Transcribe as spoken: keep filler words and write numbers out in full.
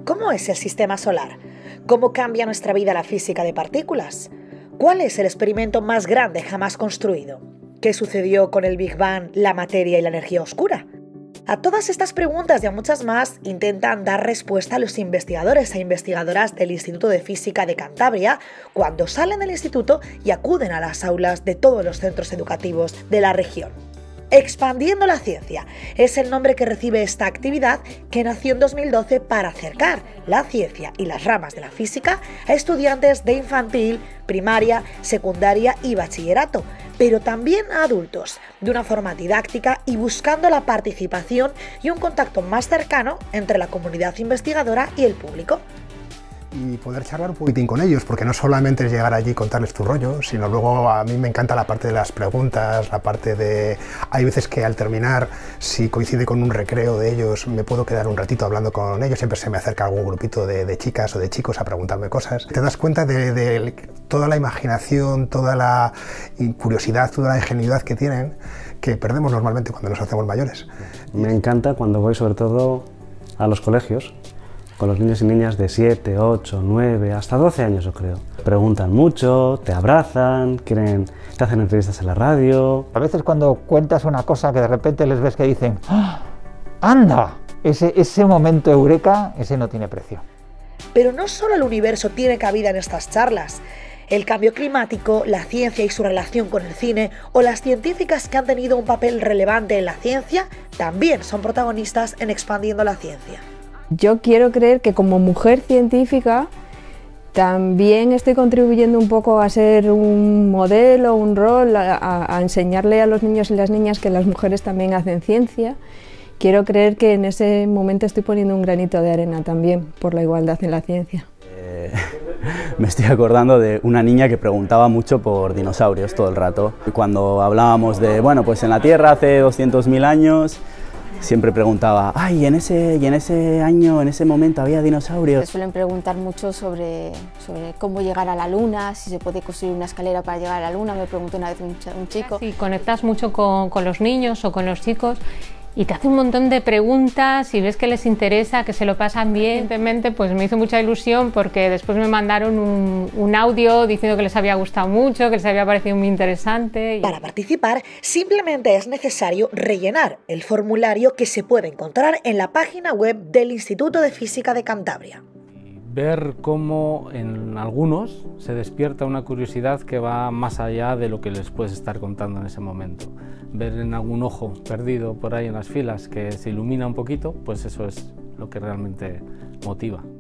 ¿Cómo es el sistema solar? ¿Cómo cambia nuestra vida la física de partículas? ¿Cuál es el experimento más grande jamás construido? ¿Qué sucedió con el Big Bang, la materia y la energía oscura? A todas estas preguntas y a muchas más intentan dar respuesta los investigadores e investigadoras del Instituto de Física de Cantabria cuando salen del instituto y acuden a las aulas de todos los centros educativos de la región. Expandiendo la ciencia es el nombre que recibe esta actividad, que nació en dos mil doce para acercar la ciencia y las ramas de la física a estudiantes de infantil, primaria, secundaria y bachillerato, pero también a adultos, de una forma didáctica y buscando la participación y un contacto más cercano entre la comunidad investigadora y el público. Y poder charlar un poquitín con ellos, porque no solamente es llegar allí y contarles tu rollo, sino luego a mí me encanta la parte de las preguntas, la parte de... Hay veces que al terminar, si coincide con un recreo de ellos, me puedo quedar un ratito hablando con ellos, siempre se me acerca algún grupito de, de chicas o de chicos a preguntarme cosas. Te das cuenta de, de toda la imaginación, toda la curiosidad, toda la ingenuidad que tienen, que perdemos normalmente cuando nos hacemos mayores. Me encanta cuando voy sobre todo a los colegios, con los niños y niñas de siete, ocho, nueve, hasta doce años yo creo. Preguntan mucho, te abrazan, quieren, te hacen entrevistas en la radio. A veces cuando cuentas una cosa que de repente les ves que dicen ¡ah! ¡Anda! Ese, ese momento eureka, ese no tiene precio. Pero no solo el universo tiene cabida en estas charlas. El cambio climático, la ciencia y su relación con el cine, o las científicas que han tenido un papel relevante en la ciencia, también son protagonistas en Expandiendo la Ciencia. Yo quiero creer que como mujer científica también estoy contribuyendo un poco a ser un modelo, un rol, a, a enseñarle a los niños y las niñas que las mujeres también hacen ciencia. Quiero creer que en ese momento estoy poniendo un granito de arena también por la igualdad en la ciencia. Eh, me estoy acordando de una niña que preguntaba mucho por dinosaurios todo el rato. Cuando hablábamos de, bueno, pues en la Tierra hace doscientos mil años, siempre preguntaba, ay, en ese, y en ese año, en ese momento había dinosaurios. Me suelen preguntar mucho sobre, sobre cómo llegar a la Luna, si se puede construir una escalera para llegar a la Luna, me preguntó una vez un, un chico. Si conectas mucho con, con los niños o con los chicos y te hace un montón de preguntas y ves que les interesa, que se lo pasan bien. Evidentemente pues me hizo mucha ilusión porque después me mandaron un, un audio diciendo que les había gustado mucho, que les había parecido muy interesante. Para participar simplemente es necesario rellenar el formulario que se puede encontrar en la página web del Instituto de Física de Cantabria. Ver cómo en algunos se despierta una curiosidad que va más allá de lo que les puedes estar contando en ese momento. Ver en algún ojo perdido por ahí en las filas que se ilumina un poquito, pues eso es lo que realmente motiva.